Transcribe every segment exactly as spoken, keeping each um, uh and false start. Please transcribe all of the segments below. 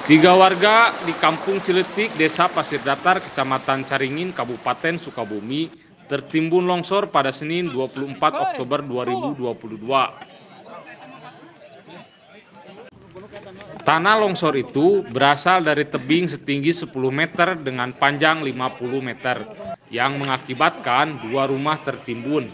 Tiga warga di Kampung Ciletik, Desa Pasir Datar, Kecamatan Caringin, Kabupaten Sukabumi, tertimbun longsor pada Senin dua puluh empat Oktober dua ribu dua puluh dua. Tanah longsor itu berasal dari tebing setinggi sepuluh meter dengan panjang lima puluh meter, yang mengakibatkan dua rumah tertimbun.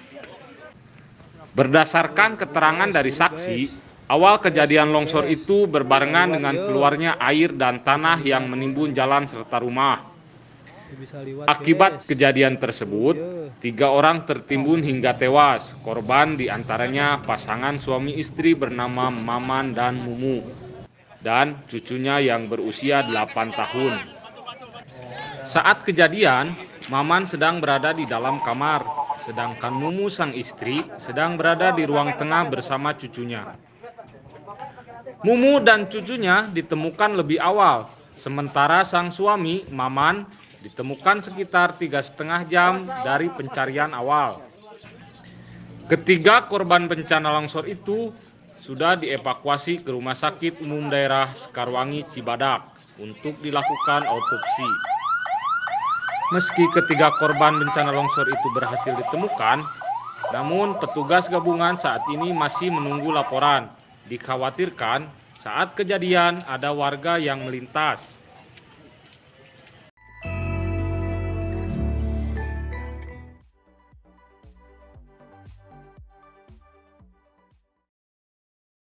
Berdasarkan keterangan dari saksi, awal kejadian longsor itu berbarengan dengan keluarnya air dan tanah yang menimbun jalan serta rumah. Akibat kejadian tersebut, tiga orang tertimbun hingga tewas. Korban diantaranya pasangan suami istri bernama Maman dan Mumu, dan cucunya yang berusia delapan tahun. Saat kejadian, Maman sedang berada di dalam kamar, sedangkan Mumu sang istri sedang berada di ruang tengah bersama cucunya. Mumu dan cucunya ditemukan lebih awal, sementara sang suami, Maman, ditemukan sekitar tiga setengah jam dari pencarian awal. Ketiga korban bencana longsor itu sudah dievakuasi ke Rumah Sakit Umum Daerah Sekarwangi Cibadak untuk dilakukan autopsi. Meski ketiga korban bencana longsor itu berhasil ditemukan, namun petugas gabungan saat ini masih menunggu laporan. Dikhawatirkan saat kejadian ada warga yang melintas.